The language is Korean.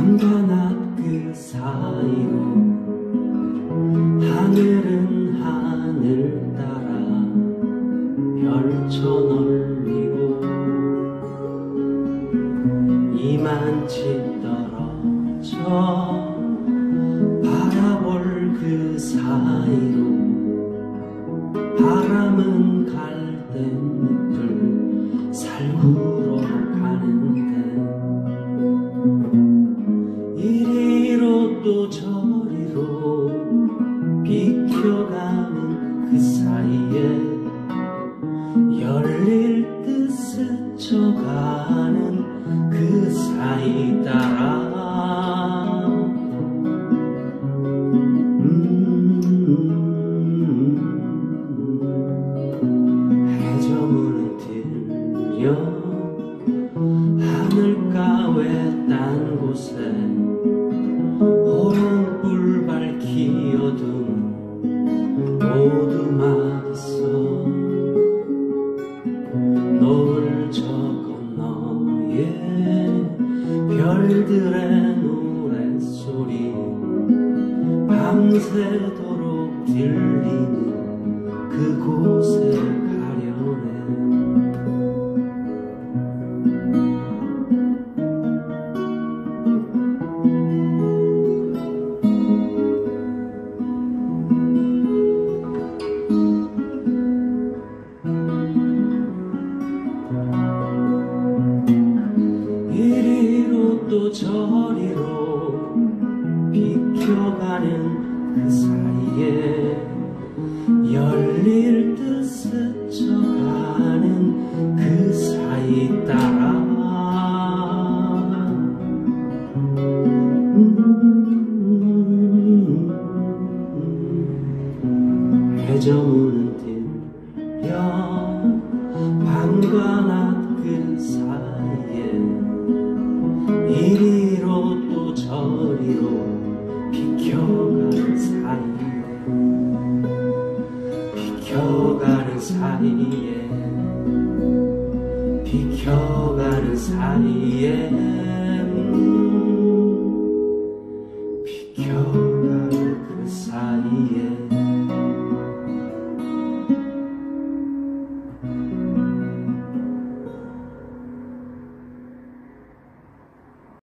밤과 낮 그 사이로 하늘은 하늘 따라 펼쳐 널리고 이만치 떨어져 바라볼 그 사이로 바람은 갈대잎을 살구러 가는데 이리로 또 저리로 비켜가는 그 사이에 열릴 듯 스쳐가는 그 사이 따라 해저문을 들려 하늘가 외딴 곳에 호랑불 밝히 어두운 오두막 있어 노을 저 건너에 별들의 노랫소리 밤새도록 들리는 그곳에 가려네 이리로 또 저리로 비켜가는 그 사이에 열릴 듯 스쳐가는 그 사이 따라 해저문은 들려 밤과 낮 그 사이에 이리로 또 저리로 비켜가는 사이에 비켜가는 사이에 비켜가는 사이에